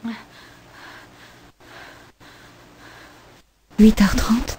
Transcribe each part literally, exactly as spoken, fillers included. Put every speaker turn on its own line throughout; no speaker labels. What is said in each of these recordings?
huit heures trente.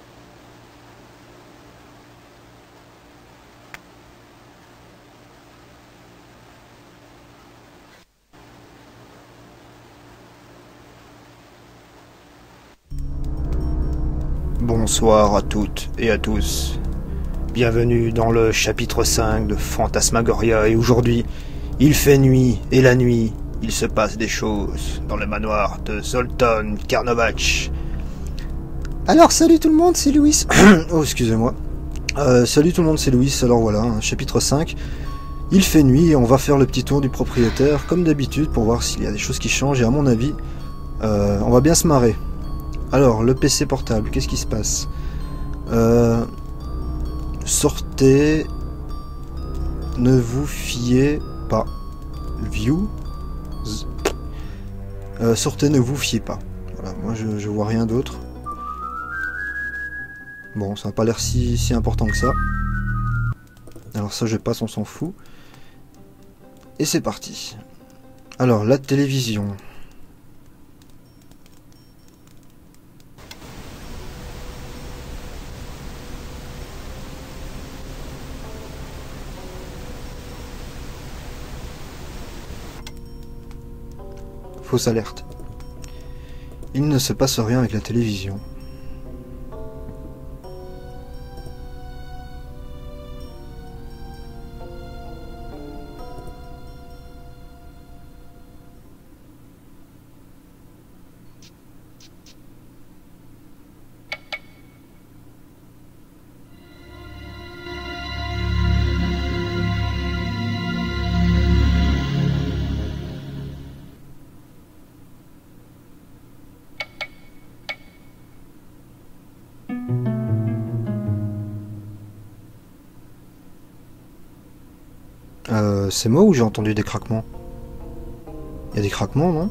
Bonsoir à toutes et à tous. Bienvenue dans le chapitre cinq de Phantasmagoria, et aujourd'hui, il fait nuit, et la nuit, il se passe des choses dans le manoir de Zoltan Karnovac. Alors salut tout le monde, c'est Louis. Oh, excusez-moi. Euh, salut tout le monde, c'est Louis. Alors voilà, hein, chapitre cinq. Il fait nuit et on va faire le petit tour du propriétaire, comme d'habitude, pour voir s'il y a des choses qui changent, et à mon avis, euh, on va bien se marrer. Alors, le P C portable, qu'est-ce qui se passe? euh, Sortez, ne vous fiez pas. View. Euh, sortez, ne vous fiez pas. Voilà, moi je, je vois rien d'autre. Bon, ça n'a pas l'air si, si important que ça. Alors ça je passe, on s'en fout. Et c'est parti. Alors, la télévision. Fausse alerte. Il ne se passe rien avec la télévision. Euh, c'est moi ou j'ai entendu des craquements? Il y a des craquements, non?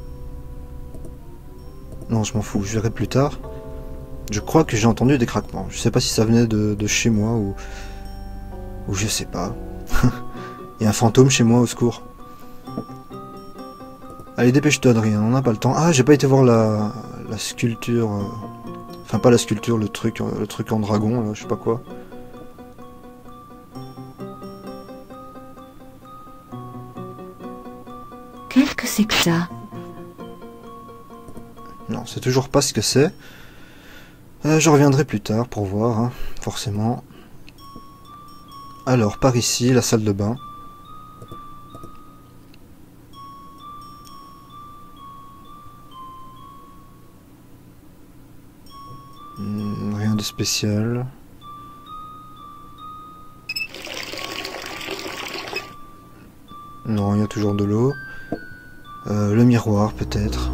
Non, je m'en fous, je verrai plus tard. Je crois que j'ai entendu des craquements. Je sais pas si ça venait de, de chez moi ou... Ou je sais pas. Il y a un fantôme chez moi, au secours. Allez, dépêche-toi, Adrien, on n'a pas le temps. Ah, j'ai pas été voir la, la sculpture... euh, Enfin, pas la sculpture, le truc, euh, le truc en dragon, là, je sais pas quoi.
Qu'est-ce que c'est que ça?
Non, c'est toujours pas ce que c'est. Euh, je reviendrai plus tard pour voir, hein, forcément. Alors, par ici, la salle de bain. Hmm, rien de spécial. Non, il y a toujours de l'eau. Euh, le miroir, peut-être.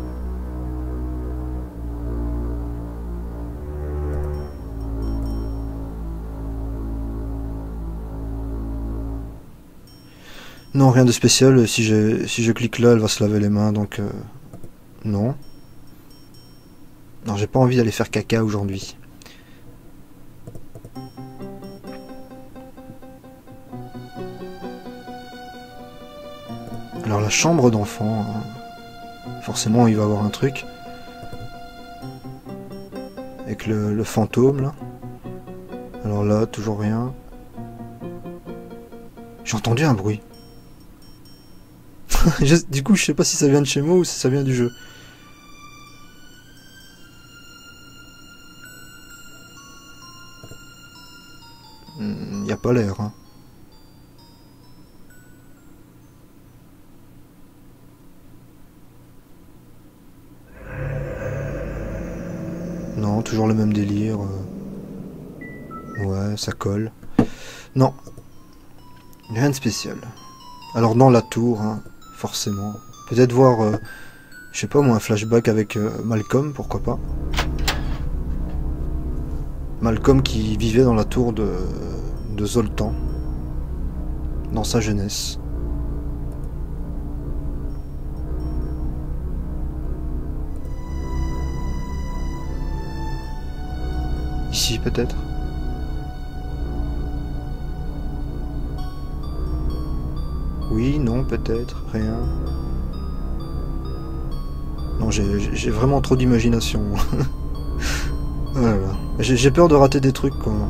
Non, rien de spécial. Si je, si je clique là, elle va se laver les mains, donc... Euh, non. Non, j'ai pas envie d'aller faire caca aujourd'hui. Alors, la chambre d'enfant... Hein, forcément, il va y avoir un truc. Avec le, le fantôme, là. Alors là, toujours rien. J'ai entendu un bruit. Je, du coup, je sais pas si ça vient de chez moi ou si ça vient du jeu. Il n'y a pas l'air, hein. Non, toujours le même délire. Ouais, ça colle. Non. Rien de spécial. Alors dans la tour, hein, forcément. Peut-être voir, euh, je sais pas moi, un flashback avec euh, Malcolm, pourquoi pas. Malcolm qui vivait dans la tour de, de Zoltan. Dans sa jeunesse. Ici peut-être. Oui, non, peut-être, rien. Non, j'ai vraiment trop d'imagination. Voilà. J'ai peur de rater des trucs, quoi.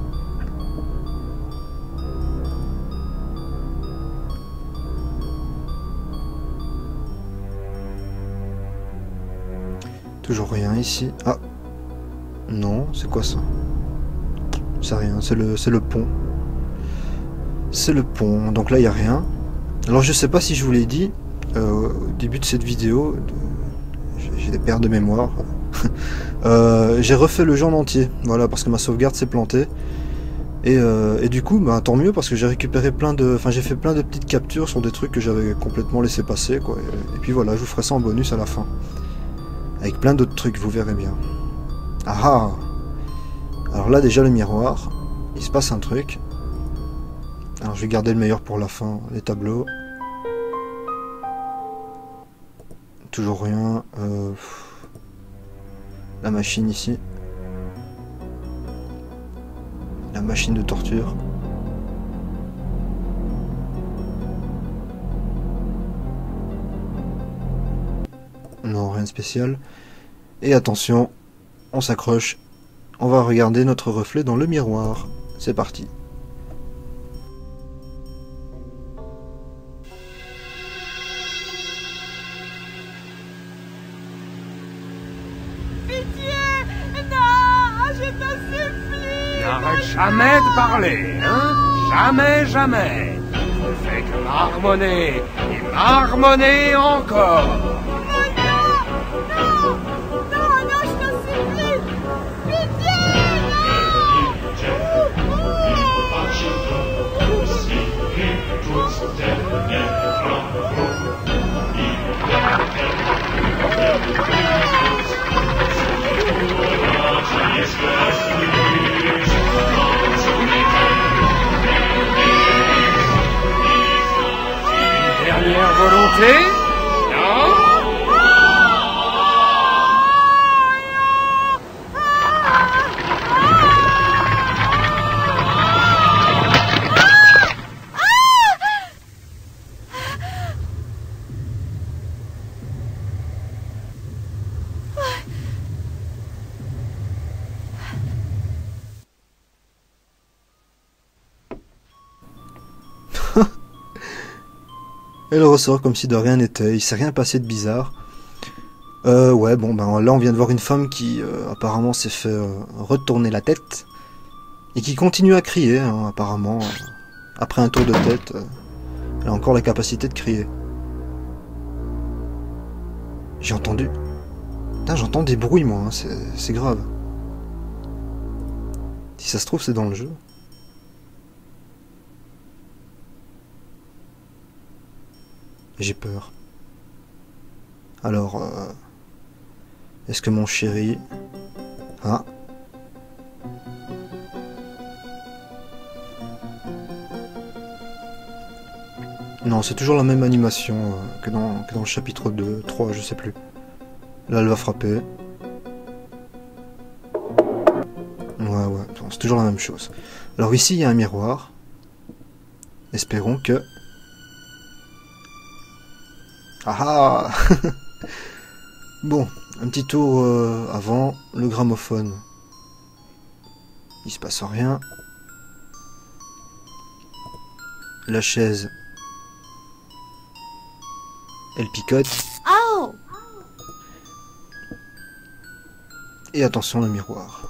Toujours rien ici. Ah. Non, c'est quoi ça? C'est rien, c'est le, c'est le pont. C'est le pont. Donc là, il n'y a rien. Alors, je sais pas si je vous l'ai dit euh, au début de cette vidéo. J'ai des pertes de mémoire. euh, J'ai refait le jeu en entier. Voilà, parce que ma sauvegarde s'est plantée. Et, euh, et du coup, bah, tant mieux, parce que j'ai récupéré plein de... Enfin, j'ai fait plein de petites captures sur des trucs que j'avais complètement laissé passer, quoi. Et, et puis voilà, je vous ferai ça en bonus à la fin. Avec plein d'autres trucs, vous verrez bien. Ah ah! Alors là, déjà, le miroir. Il se passe un truc. Alors, je vais garder le meilleur pour la fin, les tableaux. Toujours rien. Euh... La machine ici. La machine de torture. Non, rien de spécial. Et attention, on s'accroche. On va regarder notre reflet dans le miroir. C'est parti.
N'arrête jamais de parler, hein? Jamais, jamais. Ne fais que marmonner et marmonner encore. Dernière volonté? Non?
Elle ressort comme si de rien n'était, il s'est rien passé de bizarre. Euh, ouais, bon, ben là on vient de voir une femme qui euh, apparemment s'est fait euh, retourner la tête. Et qui continue à crier, hein, apparemment. Euh, après un tour de tête, euh, elle a encore la capacité de crier. J'ai entendu... Putain, j'entends des bruits, moi, hein, c'est grave. Si ça se trouve, c'est dans le jeu. J'ai peur. Alors, euh, est-ce que mon chéri... Ah. Non, c'est toujours la même animation euh, que, dans, que dans le chapitre deux, trois, je sais plus. Là, elle va frapper. Ouais, ouais, c'est toujours la même chose. Alors ici, il y a un miroir. Espérons que... Ah ah. Bon, un petit tour euh, avant le gramophone. Il se passe rien. La chaise. Elle picote.
Oh!
Et attention le miroir.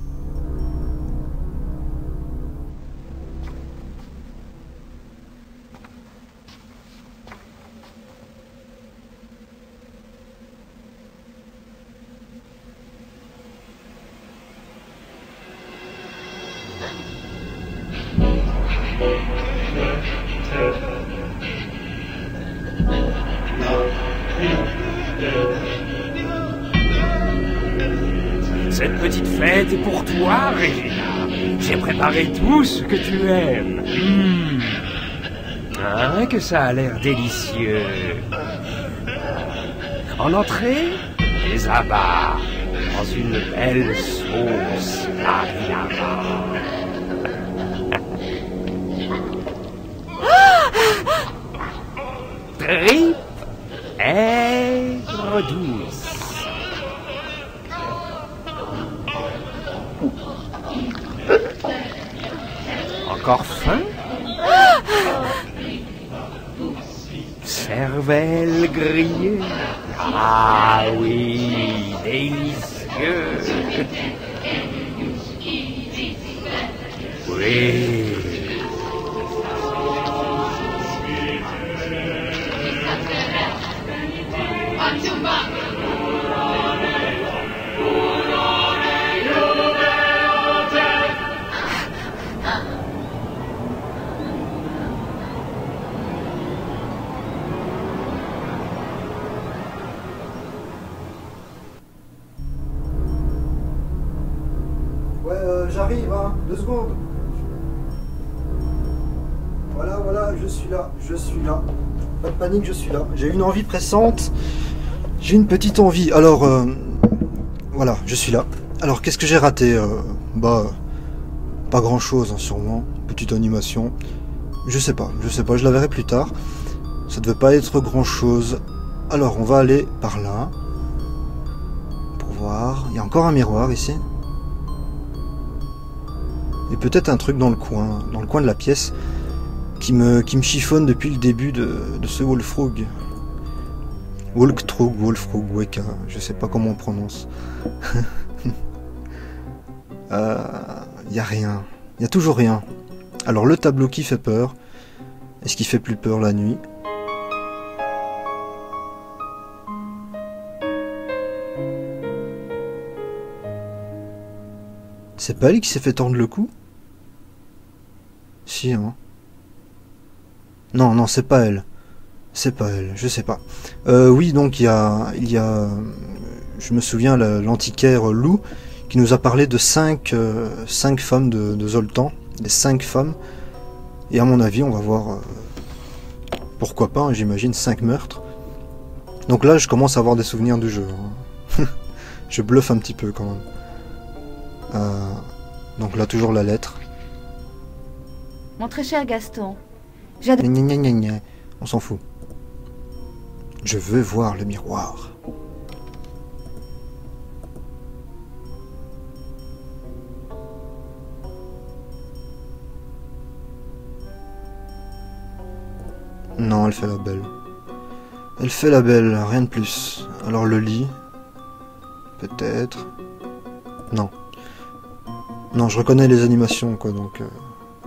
Cette petite fête est pour toi, Regina. J'ai préparé tout ce que tu aimes. Mmh. Hein, que ça a l'air délicieux. En entrée, des abats dans une belle sauce marinara. Tripes aigres douces. encore faim? Cervelle grillée. Ah oui, délicieux. Oui.
Ouais, euh, j'arrive, hein, deux secondes. Voilà, voilà, je suis là, je suis là. Pas de panique, je suis là. J'ai une envie pressante. J'ai une petite envie. Alors, euh, voilà, je suis là. Alors, qu'est-ce que j'ai raté euh, Bah, pas grand-chose, hein, sûrement. Petite animation. Je sais pas, je sais pas, je la verrai plus tard. Ça devait pas être grand-chose. Alors, on va aller par là. Pour voir. Il y a encore un miroir ici. Et peut-être un truc dans le coin, dans le coin de la pièce, qui me, qui me chiffonne depuis le début de, de ce Wolfrog. Wolftrog, Wolfrog, Weka, je sais pas comment on prononce. euh, y a rien, y a toujours rien. Alors le tableau qui fait peur, est-ce qu'il fait plus peur la nuit? C'est pas elle qui s'est fait tordre le cou? Si, hein. Non, non, c'est pas elle. C'est pas elle, je sais pas. Euh, oui, donc il y a, il y a, je me souviens, l'antiquaire Lou, qui nous a parlé de cinq, euh, cinq femmes de, de Zoltan, les cinq femmes. Et à mon avis, on va voir, euh, pourquoi pas, hein, j'imagine, cinq meurtres. Donc là, je commence à avoir des souvenirs du jeu. Hein. Je bluffe un petit peu quand même. Euh, donc là, toujours la lettre.
Mon très cher Gaston, j'adore...
Gna gna gna gna. On s'en fout. Je veux voir le miroir. Non, elle fait la belle. Elle fait la belle, rien de plus. Alors le lit... Peut-être... Non. Non, je reconnais les animations, quoi, donc... Euh...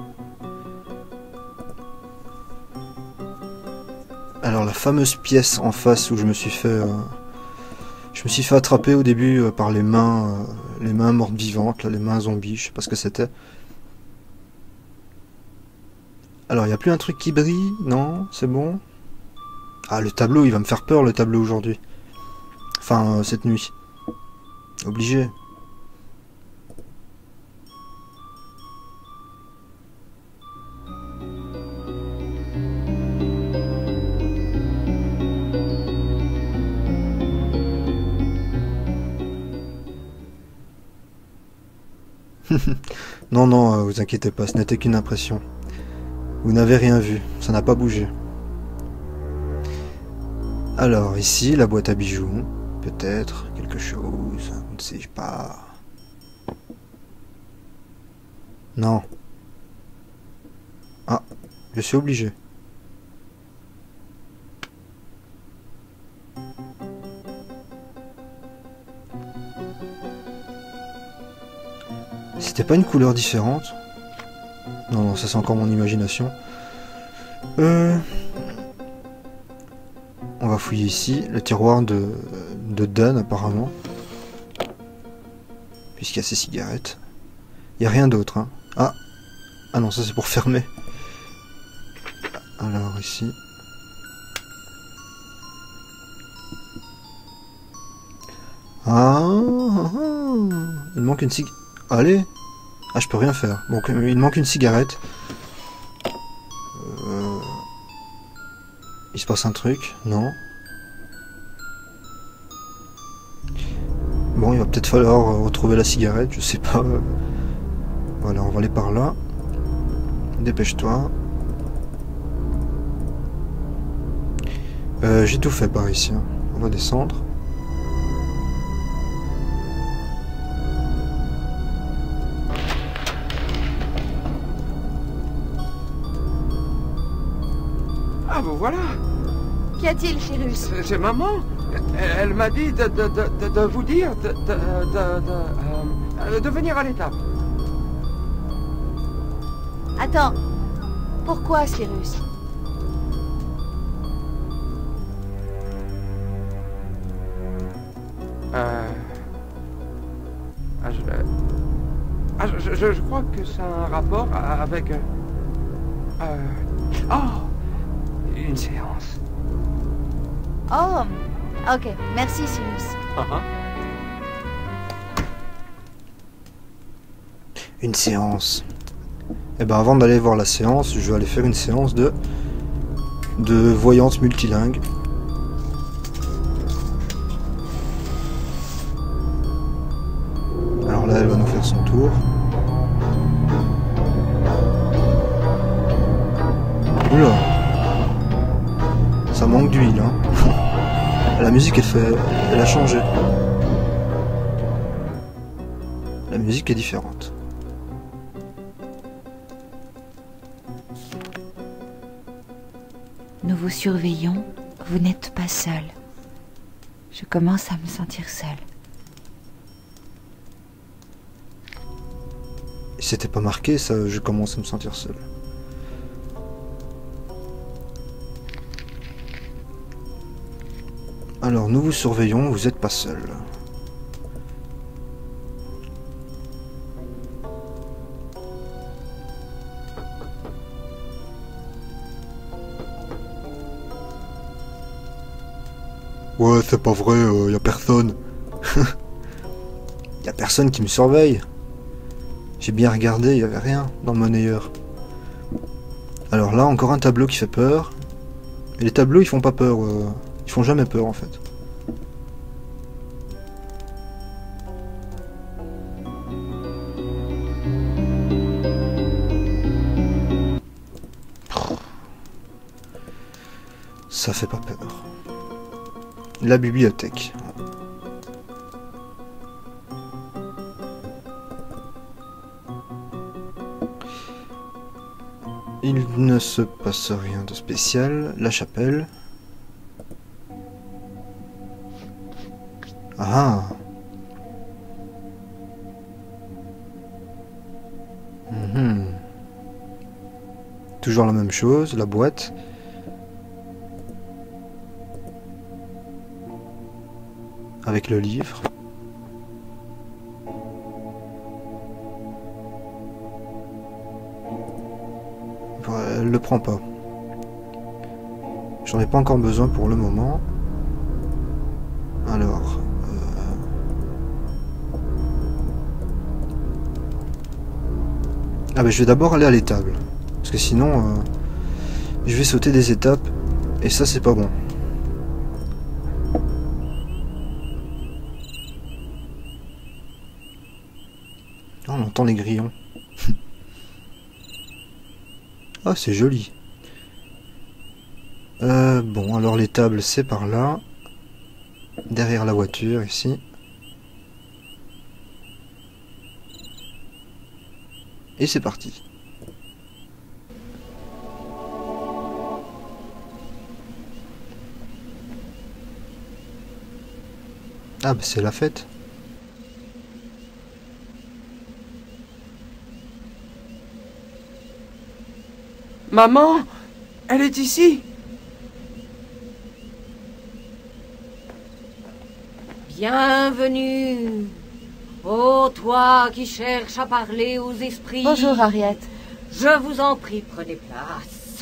Alors la fameuse pièce en face où je me suis fait... Euh... Je me suis fait attraper au début euh, par les mains... Euh, les mains mortes vivantes, là, les mains zombies, je sais pas ce que c'était. Alors, il n'y a plus un truc qui brille? Non, c'est bon? Ah, le tableau, il va me faire peur, le tableau, aujourd'hui. Enfin, euh, cette nuit. Obligé. Non, non, euh, vous inquiétez pas, ce n'était qu'une impression. Vous n'avez rien vu, ça n'a pas bougé. Alors, ici, la boîte à bijoux. Peut-être quelque chose, ne sais pas. Non. Ah, je suis obligé. C'était pas une couleur différente? Non, non, ça c'est encore mon imagination. Euh... On va fouiller ici, le tiroir de, de Dan apparemment. Puisqu'il y a ces cigarettes. Il n'y a rien d'autre, hein. Ah Ah non, ça c'est pour fermer. Alors ici... Ah, ah, ah. Il manque une cigarette. Allez. Ah, je peux rien faire. Donc, il manque une cigarette. Euh... Il se passe un truc? Non. Bon, il va peut-être falloir retrouver la cigarette, je sais pas. Voilà, on va aller par là. Dépêche-toi. Euh, j'ai tout fait par ici. Hein. On va descendre.
voilà.
Qu'y a-t-il, Cyrus?
C'est maman. Elle, elle m'a dit de, de, de, de, de vous dire de, de, de, de, euh, de venir à l'étape.
Attends. Pourquoi, Cyrus?
Euh... Ah, je... Ah, je, je, je crois que ça a un rapport avec... Euh... Oh! Une séance.
Oh, ok. Merci, Cyrus.
Uh-huh.
Une séance. Eh ben avant d'aller voir la séance, je vais aller faire une séance de... de voyance multilingue. Alors là, elle va nous faire son tour. Oula! Ça manque d'huile, hein. La musique, elle fait... elle a changé. La musique est différente.
Nous vous surveillons, vous n'êtes pas seul. Je commence à me sentir seule.
C'était pas marqué, ça, je commence à me sentir seul. Alors, nous vous surveillons, vous êtes pas seul. Ouais, c'est pas vrai, euh, y a personne. Y a personne qui me surveille. J'ai bien regardé, il y avait rien dans le monnayeur. Alors là, encore un tableau qui fait peur. Et les tableaux, ils font pas peur. Euh, ils font jamais peur, en fait. Ça fait pas peur. La bibliothèque. Il ne se passe rien de spécial. La chapelle. Ah. Mhm. Toujours la même chose, la boîte. Avec le livre. Elle le prend pas. J'en ai pas encore besoin pour le moment. Alors. Euh... Ah bah je vais d'abord aller à l'étable. Parce que sinon, euh, je vais sauter des étapes. Et ça c'est pas bon. Oh, on entend les grillons. Ah, c'est joli. Euh, bon, alors les tables, c'est par là. Derrière la voiture, ici. Et c'est parti. Ah, bah c'est la fête.
Maman, elle est ici.
Bienvenue. Ô toi qui cherches à parler aux esprits.
Bonjour, Harriet.
Je vous en prie, prenez place.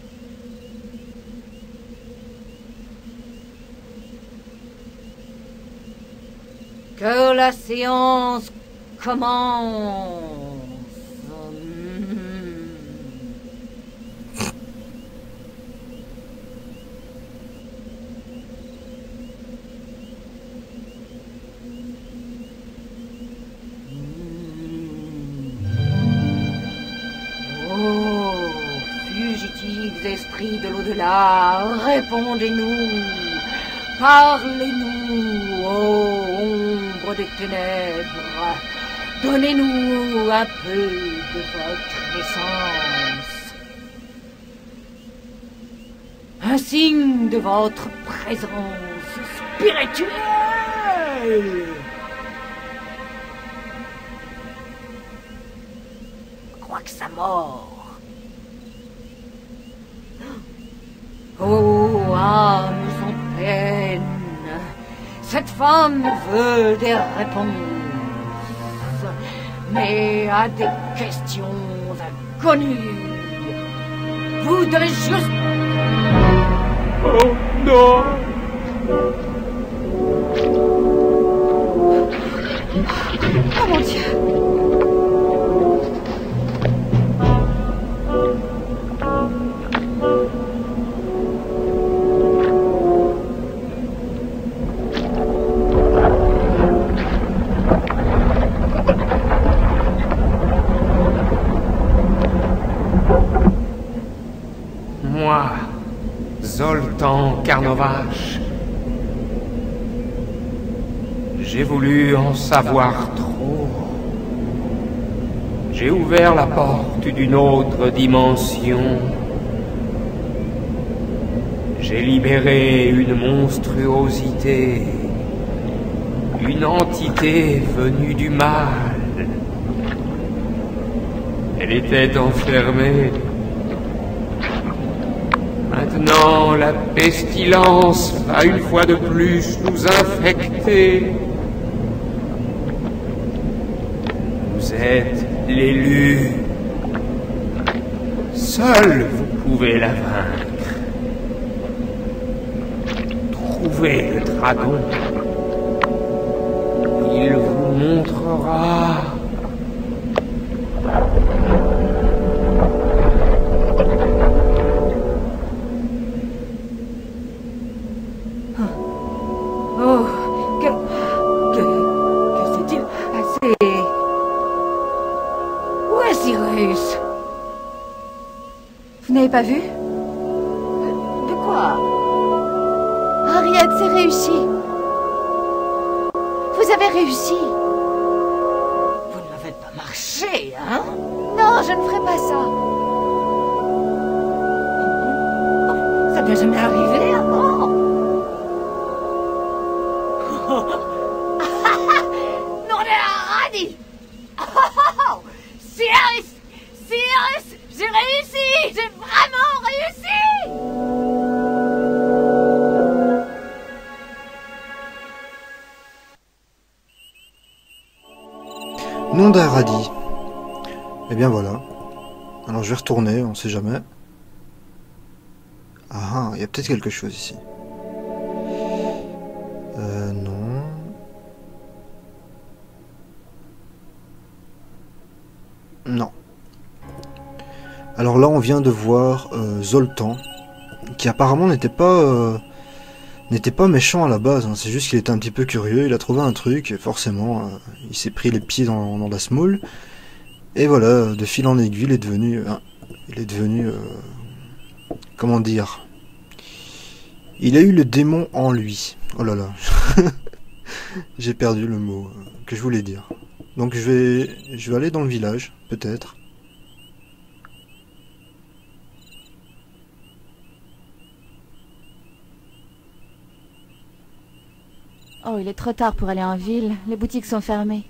Que la séance commence. Esprits de l'au-delà, répondez-nous, parlez-nous, ô ombre des ténèbres, donnez-nous un peu de votre essence. Un signe de votre présence spirituelle. Je crois que ça mord. Oh, âme sans peine, cette femme veut des réponses, mais à des questions inconnues. Vous devez juste...
Oh non!
Oh mon Dieu!
Moi, Zoltan Karnovache, j'ai voulu en savoir trop. J'ai ouvert la porte d'une autre dimension. J'ai libéré une monstruosité, une entité venue du mal. Elle était enfermée. Maintenant, la pestilence va une fois de plus nous infecter. Vous êtes l'élu. Seul vous pouvez la vaincre. Trouvez le dragon. Il vous montrera.
Oh, que... que... que s'est-il passé? Où est Cyrus?
Vous n'avez pas vu?
De quoi?
Harriet, c'est réussi. Vous avez réussi.
Vous ne me faites pas marcher, hein?
Non, je ne ferai pas ça.
Ça m'est jamais arrivé avant. Non, de la radie. Oh, Cyrus, Cyrus, j'ai réussi, j'ai vraiment réussi.
Nom d'Aradi. Eh bien voilà. Alors je vais retourner, on sait jamais. Ah, il y a peut-être quelque chose ici. Euh, non. Non. Alors là, on vient de voir euh, Zoltan, qui apparemment n'était pas euh, n'était pas méchant à la base. Hein. C'est juste qu'il était un petit peu curieux. Il a trouvé un truc, et forcément, euh, il s'est pris les pieds dans, dans la semoule. Et voilà, de fil en aiguille, il est devenu, euh, il est devenu, euh, comment dire, il a eu le démon en lui. Oh là là, j'ai perdu le mot que je voulais dire. Donc je vais, je vais aller dans le village, peut-être.
Oh, il est trop tard pour aller en ville. Les boutiques sont fermées.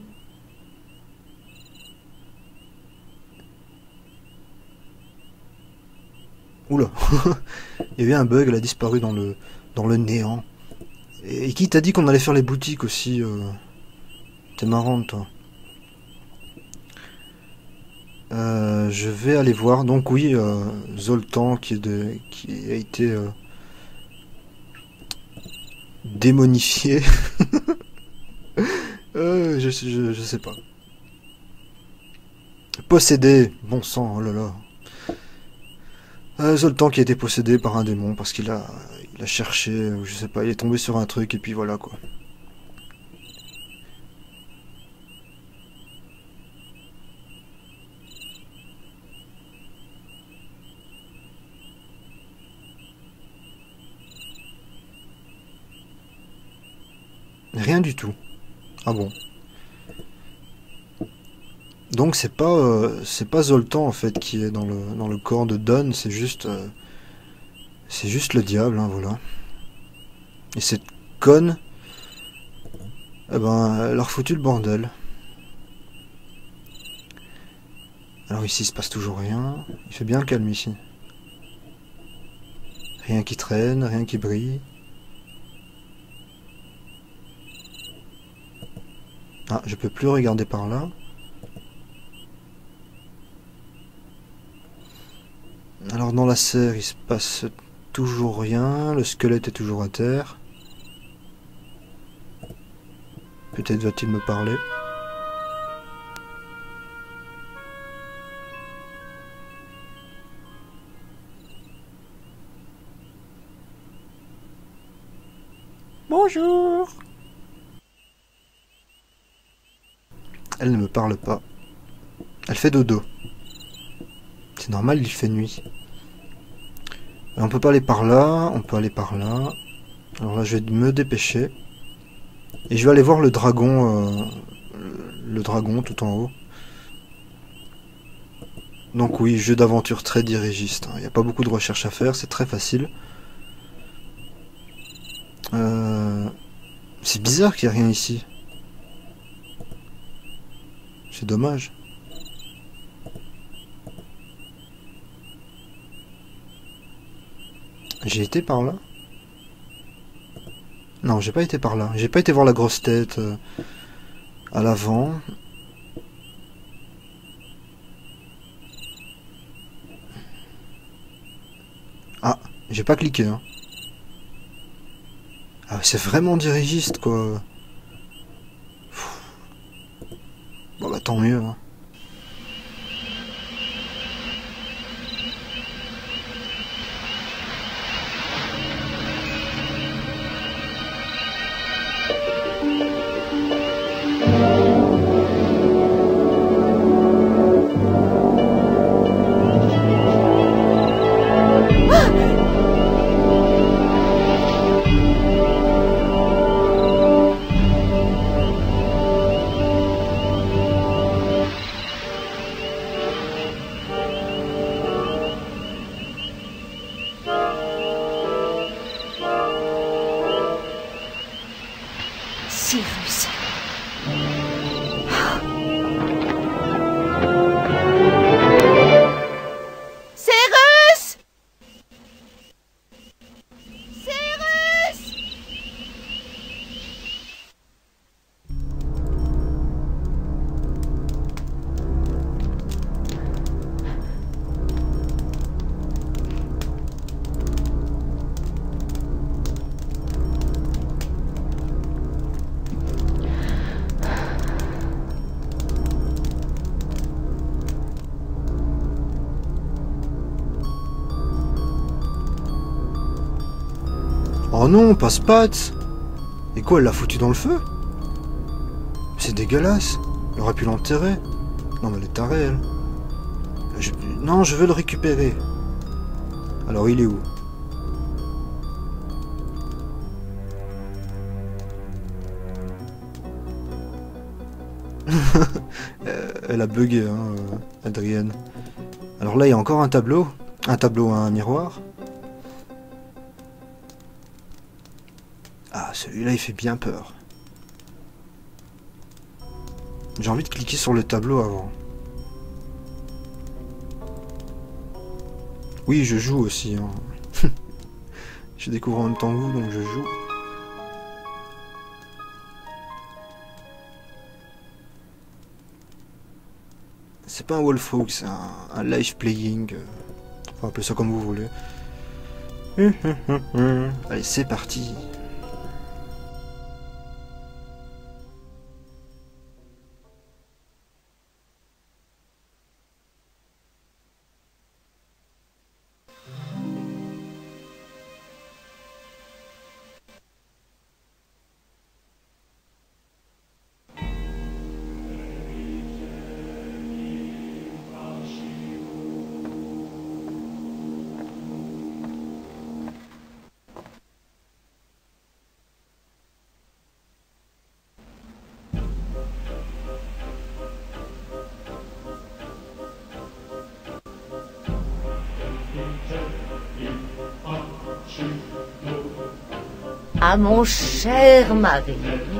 Oula, il y avait un bug, elle a disparu dans le, dans le néant. Et, et qui t'a dit qu'on allait faire les boutiques aussi euh... T'es marrante, toi. Euh, je vais aller voir. Donc oui, euh, Zoltan qui, est de, qui a été euh, démonifié. euh, je, je, je sais pas. Possédé, bon sang, oh là là. Euh, Zoltan qui a été possédé par un démon parce qu'il a, il a cherché, je sais pas, il est tombé sur un truc et puis voilà quoi. Rien du tout. Ah bon. Donc c'est pas euh, c'est pas Zoltan en fait qui est dans le dans le corps de Don, c'est juste euh, C'est juste le diable, hein, voilà. Et cette conne, eh ben, elle a refoutu le bordel. Alors ici, il se passe toujours rien. Il fait bien calme ici. Rien qui traîne, rien qui brille. Ah, je peux plus regarder par là. Alors dans la serre, il se passe toujours rien. Le squelette est toujours à terre. Peut-être va-t-il me parler. Bonjour. Elle ne me parle pas. Elle fait dodo. C'est normal, il fait nuit. Et on peut pas aller par là, on peut aller par là. Alors là, je vais me dépêcher. Et je vais aller voir le dragon, euh, le dragon tout en haut. Donc oui, jeu d'aventure très dirigiste. Il n'y a pas beaucoup de recherche à faire, c'est très facile. Euh... C'est bizarre qu'il n'y ait rien ici. C'est dommage. J'ai été par là? Non, j'ai pas été par là. J'ai pas été voir la grosse tête euh, à l'avant. Ah, j'ai pas cliqué. Hein. Ah, c'est vraiment dirigiste, quoi. Bon, bah tant mieux. Hein.
Cyrus.
Cyrus! Cyrus!
Oh non, passe-patte. Et quoi, elle l'a foutu dans le feu? C'est dégueulasse. Elle aurait pu l'enterrer. Non, mais elle est tarée, elle. Je... Non, je veux le récupérer. Alors, il est où? Elle a bugué, hein, Adrienne. Alors là, il y a encore un tableau. Un tableau à un miroir. Ah, celui-là, il fait bien peur. J'ai envie de cliquer sur le tableau avant. Oui, je joue aussi. Hein. Je découvre en même temps que vous, donc je joue. C'est pas un Wolfhawk, c'est un, un live playing. Enfin, appelez ça comme vous voulez. Allez, c'est parti.
à mon cher mari.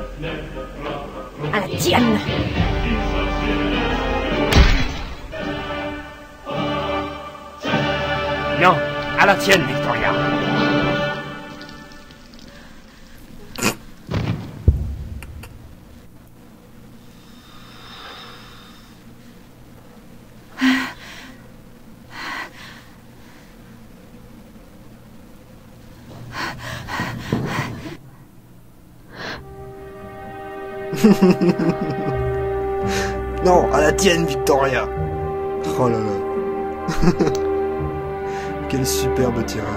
À la tienne.
Non, à la tienne, Victoria.
Non, à la tienne, Victoria. Oh là là. Quelle superbe tirade.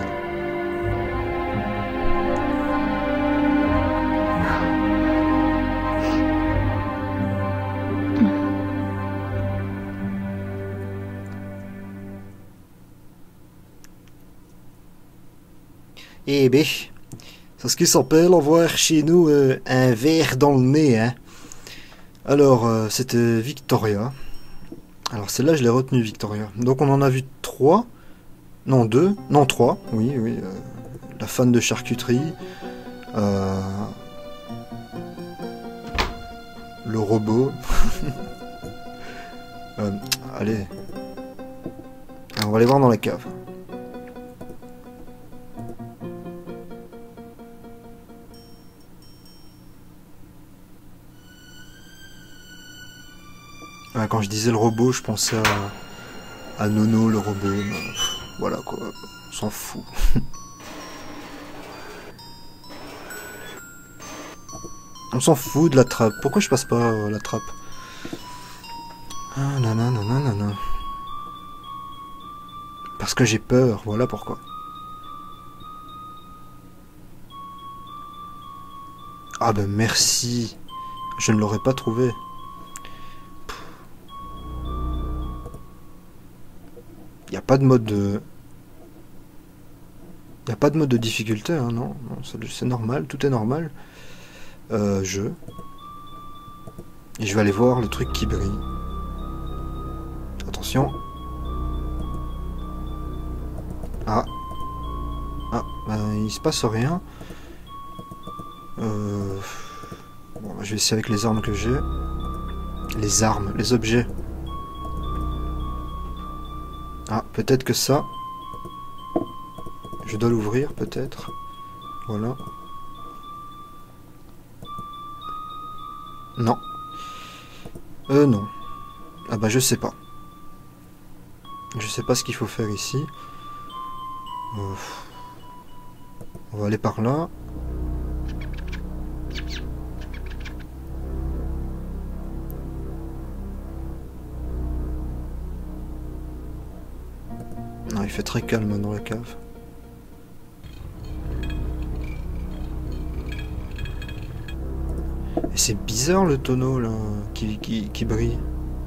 Eh ben, c'est ce qui s'appelle avoir chez nous euh, un verre dans le nez, hein. Alors, euh, c'était Victoria. Alors, celle-là, je l'ai retenue, Victoria. Donc, on en a vu trois. Non, deux. Non, trois. Oui, oui. Euh, la fan de charcuterie. Euh, le robot. euh, allez. Alors, on va aller voir dans la cave. Quand je disais le robot, je pensais à, à Nono, le robot. Mais, voilà quoi, on s'en fout. On s'en fout de la trappe. Pourquoi je passe pas euh, la trappe? Ah nanana nanana. Parce que j'ai peur, voilà pourquoi. Ah ben merci. Je ne l'aurais pas trouvé. Il n'y a pas de mode de... Il n'y a pas de mode de difficulté, hein, non, non c'est normal, tout est normal. Euh, je... Et je vais aller voir le truc qui brille. Attention. Ah. Ah, ben, il se passe rien. Euh... Bon, je vais essayer avec les armes que j'ai. Les armes, les objets. Ah, peut-être que ça... Je dois l'ouvrir, peut-être. Voilà. Non. Euh, non. Ah bah, je sais pas. Je sais pas ce qu'il faut faire ici. Euh, on va aller par là. Non, il fait très calme dans la cave. Et c'est bizarre le tonneau là, qui, qui, qui brille.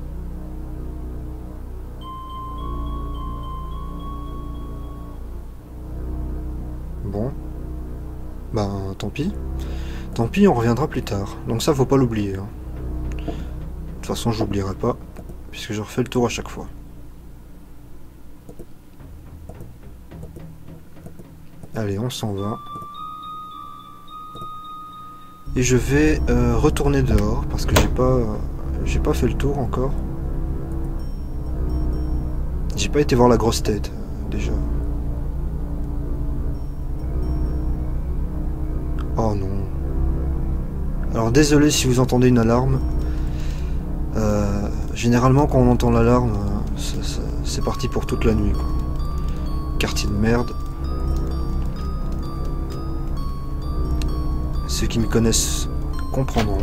Bon. Bah tant pis. Tant pis, on reviendra plus tard. Donc ça, faut pas l'oublier. Hein. De toute façon, j'oublierai pas, puisque je refais le tour à chaque fois. Allez, on s'en va. Et je vais euh, retourner dehors parce que j'ai pas, euh, j'ai pas fait le tour encore. J'ai pas été voir la grosse tête euh, déjà. Oh non. Alors désolé si vous entendez une alarme. Euh, généralement quand on entend l'alarme, euh, c'est parti pour toute la nuit, quoi. Quartier de merde. Ceux qui me connaissent comprendront.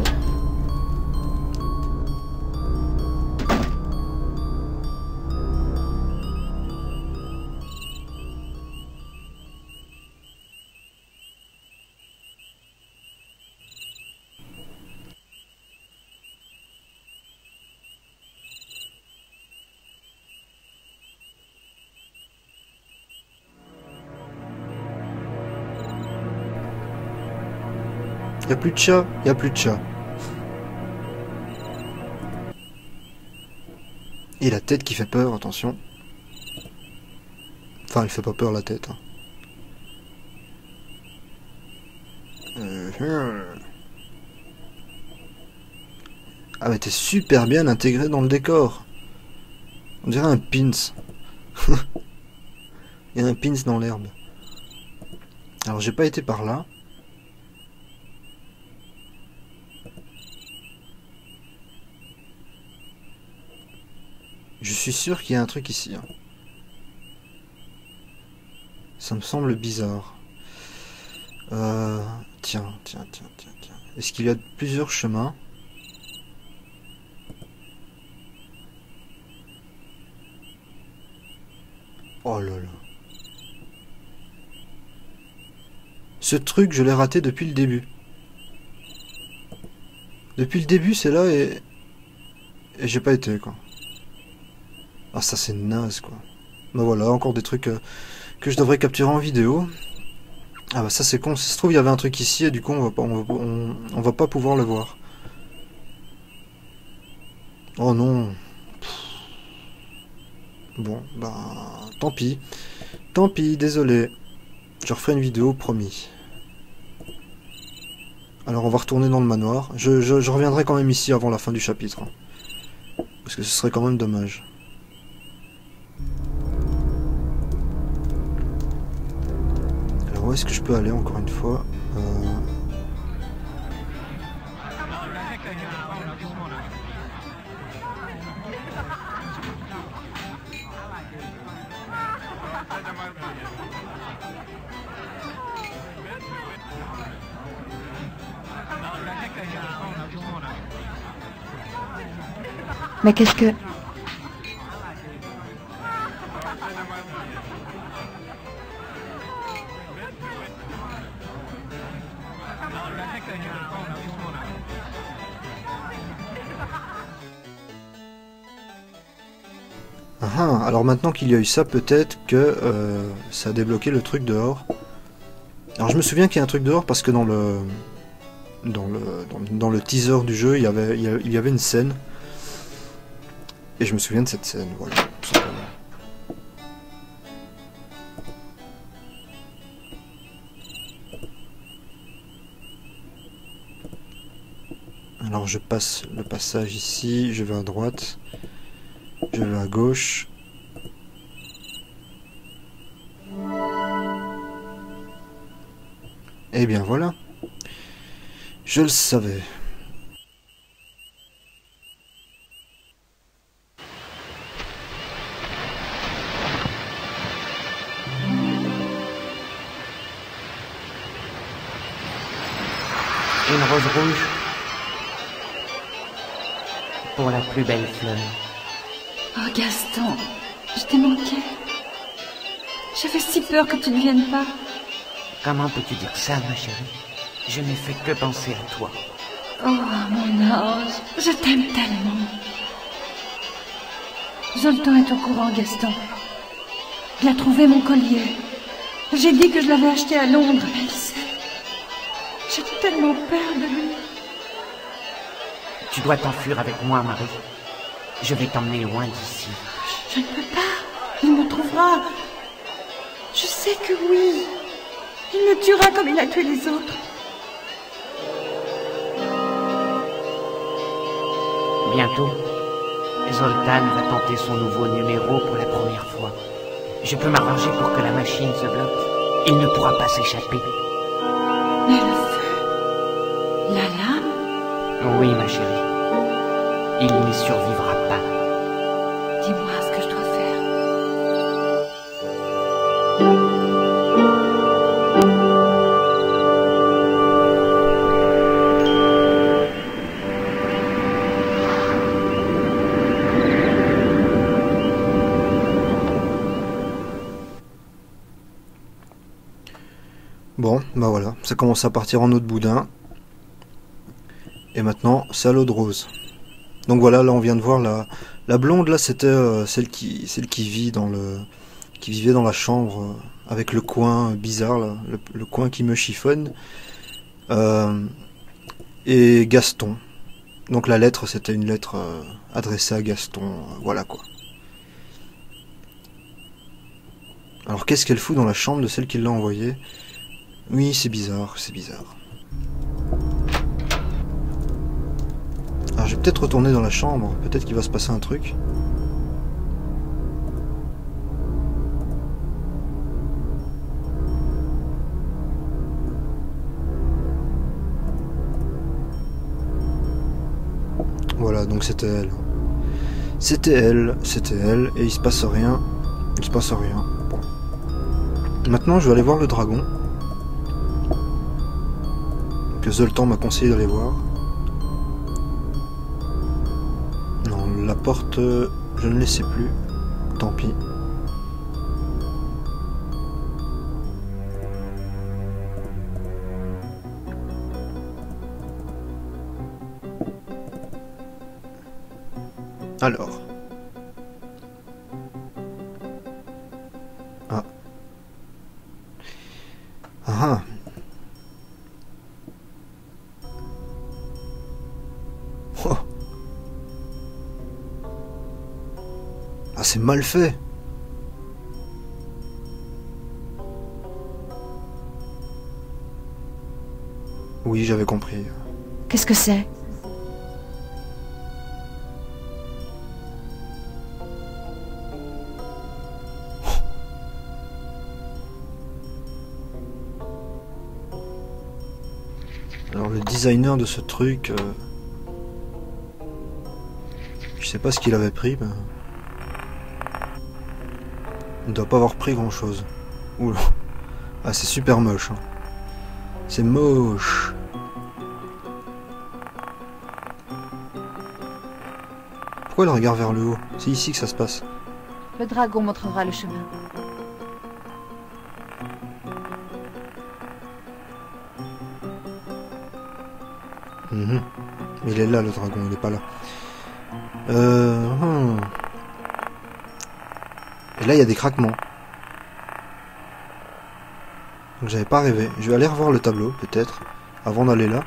Y a plus de chat, y a plus de chat. Et la tête qui fait peur, attention. Enfin, elle fait pas peur la tête. Hein. Ah mais t'es super bien intégré dans le décor. On dirait un pins. Il y a un pins dans l'herbe. Alors j'ai pas été par là. Je suis sûr qu'il y a un truc ici. Hein. Ça me semble bizarre. Euh, tiens, tiens, tiens, tiens, tiens. Est-ce qu'il y a plusieurs chemins? Oh là là. Ce truc, je l'ai raté depuis le début. Depuis le début, c'est là et... Et j'ai pas été, quoi. Ah, ça, c'est naze, quoi. Bah voilà, encore des trucs euh, que je devrais capturer en vidéo. Ah bah ça, c'est con. Si ça se trouve, il y avait un truc ici et du coup, on va pas, on va, on, on va pas pouvoir le voir. Oh non. Bon, bah... Tant pis. Tant pis, désolé. Je referai une vidéo, promis. Alors on va retourner dans le manoir. Je, je, je reviendrai quand même ici avant la fin du chapitre. Hein. Parce que ce serait quand même dommage. Alors où est-ce que je peux aller encore une fois euh...
Mais qu'est-ce que...
Ah, alors maintenant qu'il y a eu ça, peut-être que euh, ça a débloqué le truc dehors. Alors je me souviens qu'il y a un truc dehors parce que dans le dans le dans, dans le teaser du jeu, il y avait il y avait une scène. Et je me souviens de cette scène, voilà, tout simplement. Alors je passe le passage ici, je vais à droite, je vais à gauche. Et bien voilà, je le savais.
Une rose rouge pour la plus belle fleur.
Oh Gaston, je t'ai manqué. J'avais si peur que tu ne viennes pas.
Comment peux-tu dire ça, ma chérie? Je n'ai fait que penser à toi.
Oh, mon ange, je t'aime tellement. Zoltan est au courant, Gaston. Il a trouvé mon collier. J'ai dit que je l'avais acheté à Londres, mais il sait. J'ai tellement peur de lui.
Tu dois t'enfuir avec moi, Marie. Je vais t'emmener loin d'ici.
Je ne peux pas. Il me trouvera. Je sais que oui. Il me tuera comme il a tué les autres.
Bientôt, Zoltan va tenter son nouveau numéro pour la première fois. Je peux m'arranger pour que la machine se bloque. Il ne pourra pas s'échapper.
Mais le feu... La lame...
Oui, ma chérie. Il n'y survivra pas.
Dis-moi ce que je dois faire.
Bon, bah voilà, ça commence à partir en eau de boudin. Et maintenant, c'est à l'eau de rose. Donc voilà, là on vient de voir la, la blonde, là c'était euh, celle qui celle qui vit dans le qui vivait dans la chambre euh, avec le coin bizarre, là, le, le coin qui me chiffonne. Euh, et Gaston. Donc la lettre, c'était une lettre euh, adressée à Gaston, euh, voilà quoi. Alors qu'est-ce qu'elle fout dans la chambre de celle qui l'a envoyée? Oui, c'est bizarre, c'est bizarre. Alors je vais peut-être retourner dans la chambre, peut-être qu'il va se passer un truc. Voilà, donc c'était elle. C'était elle, c'était elle, et il se passe rien. Il se passe rien. Bon. Maintenant, je vais aller voir le dragon. Que Zoltan m'a conseillé d'aller voir. Non, la porte, je ne la sais plus. Tant pis. Alors. Ah. Ah. Oh. Ah, c'est mal fait. Oui, j'avais compris.
Qu'est-ce que c'est?
Alors le designer de ce truc, euh, je sais pas ce qu'il avait pris, mais il doit pas avoir pris grand chose. Oula. Ah, c'est super moche. Hein. C'est moche. Pourquoi il regarde vers le haut? C'est ici que ça se passe.
Le dragon montrera le chemin.
Mmh. Il est là, le dragon, il est pas là. Euh... Hum. Et là, il y a des craquements. Donc j'avais pas rêvé. Je vais aller revoir le tableau, peut-être, avant d'aller là.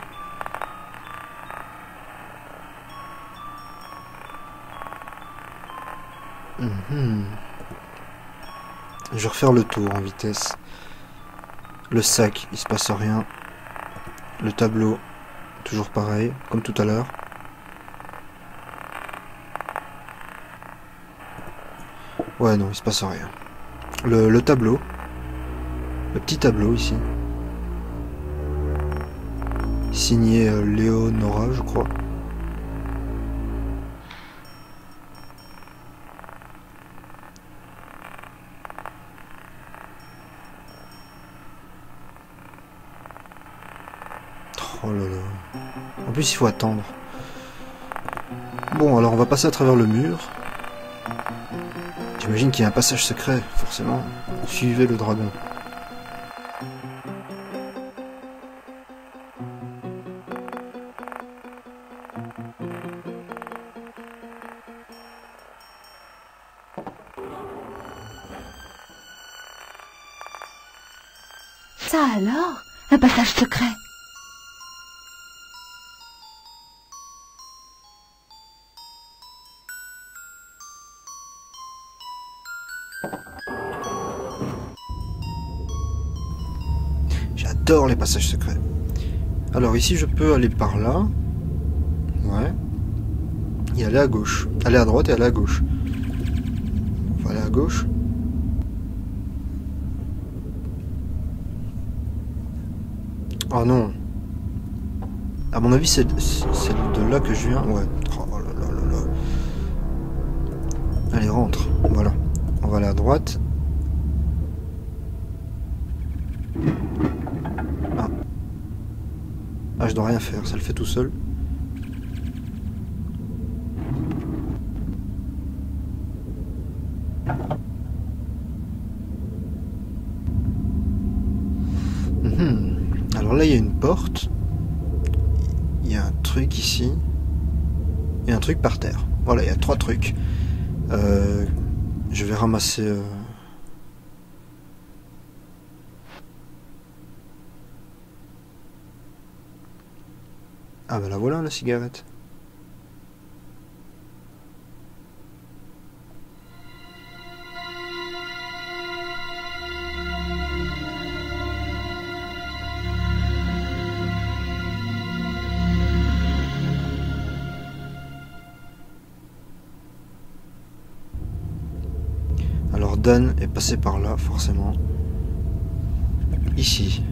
Mmh. Je vais refaire le tour en vitesse. Le sac, il se passe rien. Le tableau, toujours pareil, comme tout à l'heure. Ouais, non, il se passe rien. Le, le tableau. Le petit tableau ici. Signé euh, Léonora, je crois. Oh là là. En plus, il faut attendre. Bon, alors on va passer à travers le mur. J'imagine qu'il y a un passage secret, forcément. Suivez le dragon.
Ça alors? Un passage secret.
J'adore les passages secrets. Alors ici je peux aller par là. Ouais. Et aller à gauche. Aller à droite et aller à gauche. On va aller à gauche. Oh non. À mon avis c'est de là que je viens. Ouais. Oh là là là là. Allez, rentre. Voilà. On va aller à droite. Ah. Ah, je dois rien faire, ça le fait tout seul. Mmh. Alors là, il y a une porte. Il y a un truc ici. Et un truc par terre. Voilà, il y a trois trucs. Euh, je vais ramasser... Euh... Ah bah la voilà, la cigarette. Dan est passé par là, forcément. Ici.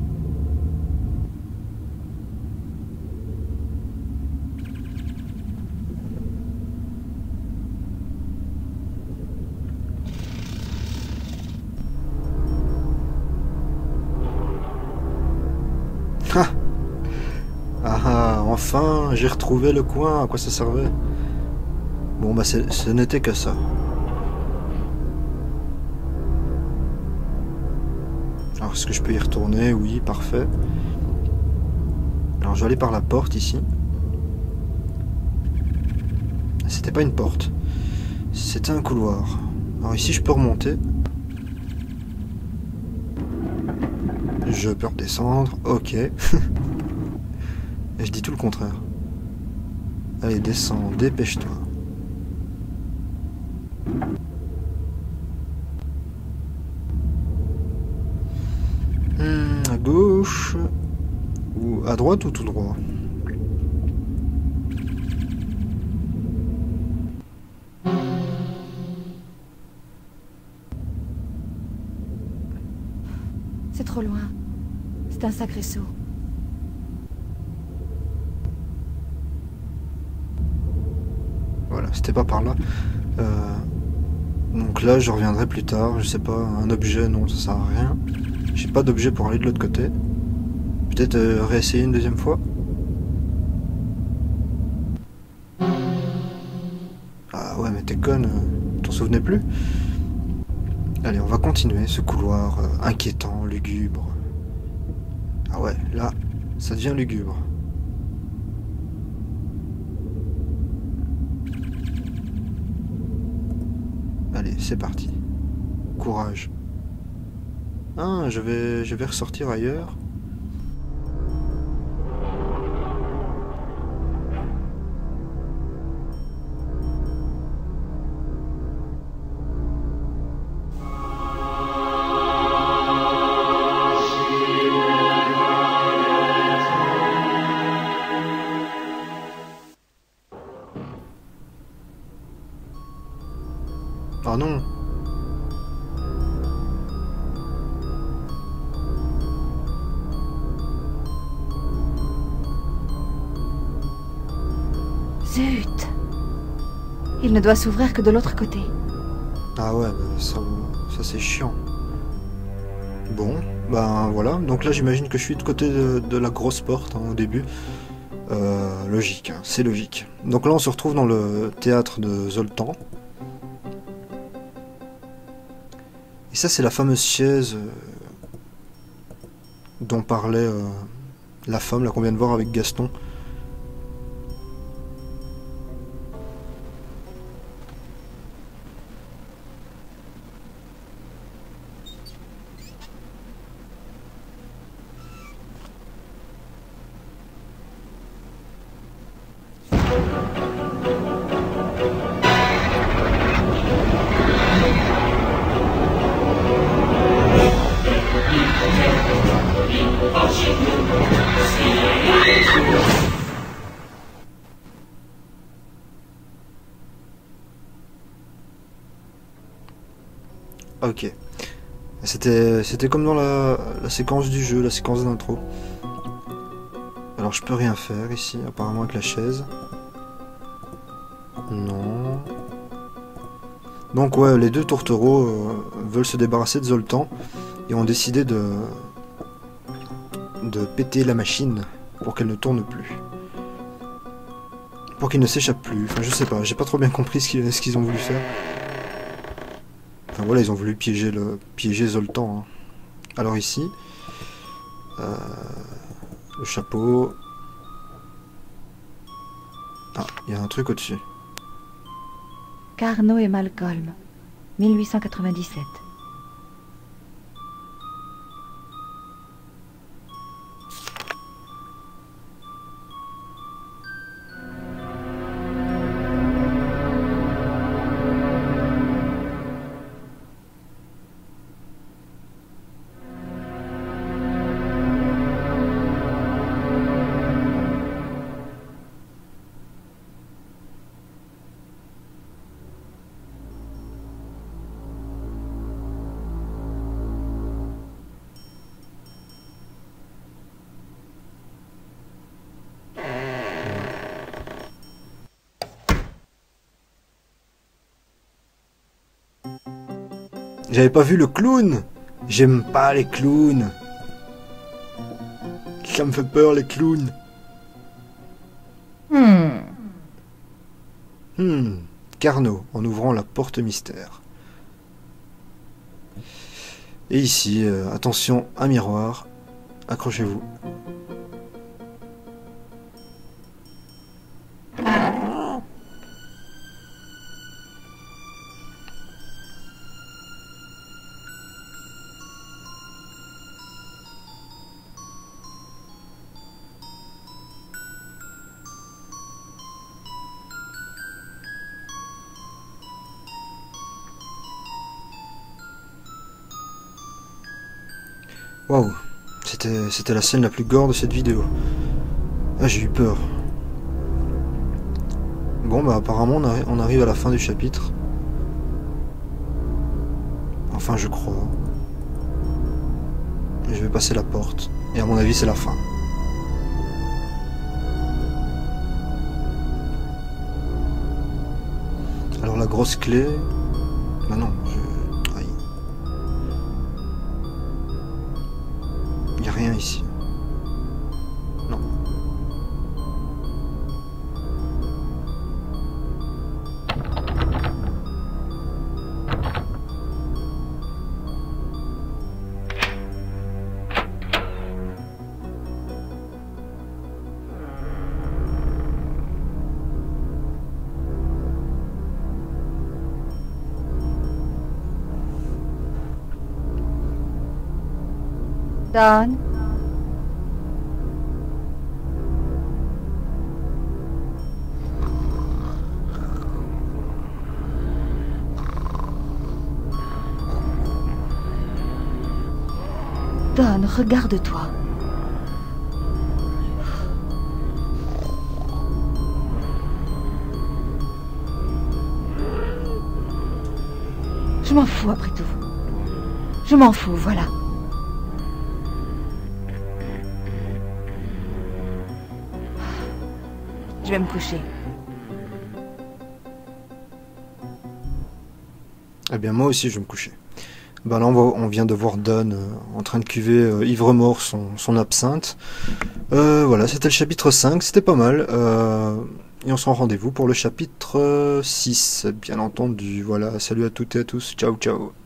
Ah ah, enfin, j'ai retrouvé le coin, à quoi ça servait? Bon bah ce n'était que ça. Alors est-ce que je peux y retourner? Oui, parfait. Alors je vais aller par la porte ici. C'était pas une porte, c'était un couloir. Alors ici je peux remonter. Je peux redescendre, ok. Et je dis tout le contraire. Allez, descends, dépêche-toi. Hmm, à gauche, ou à droite ou tout droit?
C'est trop loin. C'est un sacré saut.
Voilà, c'était pas par là. Euh, donc là, je reviendrai plus tard. Je sais pas, un objet, non, ça sert à rien. J'ai pas d'objet pour aller de l'autre côté. Peut-être euh, réessayer une deuxième fois. Ah ouais, mais t'es conne, euh, t'en souvenais plus? Allez, on va continuer ce couloir euh, inquiétant, lugubre. Ah ouais, là, ça devient lugubre. Allez, c'est parti. Courage. Ah, je vais, je vais ressortir ailleurs. Ah non.
Zut! Il ne doit s'ouvrir que de l'autre côté.
Ah ouais, bah ça, ça c'est chiant. Bon, ben voilà. Donc là j'imagine que je suis de côté de, de la grosse porte hein, au début. Euh, logique, hein, c'est logique. Donc là on se retrouve dans le théâtre de Zoltan. Et ça c'est la fameuse chaise euh, dont parlait euh, la femme là qu'on vient de voir avec Gaston. Ok. C'était c'était comme dans la, la séquence du jeu, la séquence d'intro. Alors je peux rien faire ici, apparemment avec la chaise. Non. Donc ouais, les deux tourtereaux euh, veulent se débarrasser de Zoltan et ont décidé de de péter la machine pour qu'elle ne tourne plus. Pour qu'il ne s'échappe plus. Enfin je sais pas, j'ai pas trop bien compris ce qu'ils ce qu'ils ont voulu faire. Enfin voilà, ils ont voulu piéger le piéger Zoltan. Hein. Alors ici, euh, le chapeau. Ah, il y a un truc au-dessus.
Carnot et Malcolm, mille huit cent quatre-vingt-dix-sept.
J'avais pas vu le clown. J'aime pas les clowns. Ça me fait peur, les clowns.
Hmm.
Hmm. Carnot, en ouvrant la porte mystère. Et ici, euh, attention, un miroir. Accrochez-vous. Waouh, c'était c'était la scène la plus gore de cette vidéo. Ah, j'ai eu peur. Bon, bah apparemment on, arri on arrive à la fin du chapitre. Enfin, je crois. Je vais passer la porte. Et à mon avis, c'est la fin. Alors la grosse clé... Bah non, je... Aïe. Il n'y a rien ici. Non.
Don. Don, regarde-toi. Je m'en fous après tout. Je m'en fous, voilà. Je vais me coucher.
Eh bien, moi aussi, je vais me coucher. Ben là, on, va, on vient de voir Don euh, en train de cuver euh, ivre-mort son, son absinthe. Euh, voilà, c'était le chapitre cinq, c'était pas mal. Euh, et on se rend rendez-vous pour le chapitre six, bien entendu. Voilà, salut à toutes et à tous. Ciao, ciao.